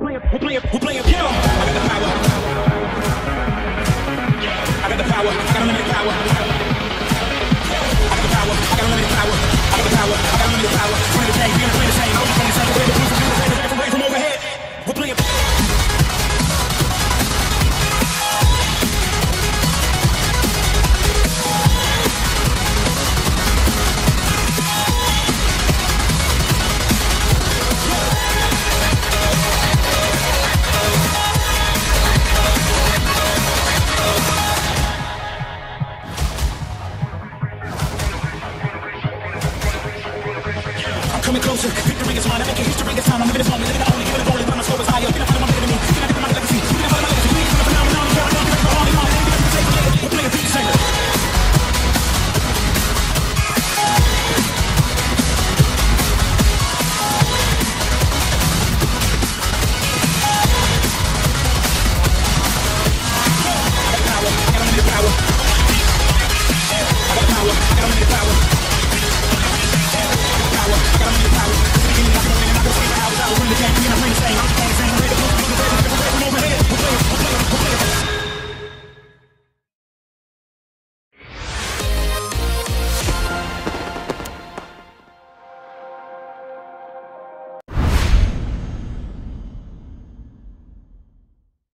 yeah. I got the power, I got unlimited power. I got the power, I got unlimited power. I got the power, I got unlimited power. Play the game, play the same. I was playing the same way the blues from way from overhead. We're playing. Coming closer, victory is mine. I make a history this time. I'm living this moment, living the only, giving it only. When my soul is higher, can I find my enemy? Can I get my legacy? Can I find my legacy? Can I find my phenomenon? Can I find my only mind? We're playing beat Saber. I got unlimited power.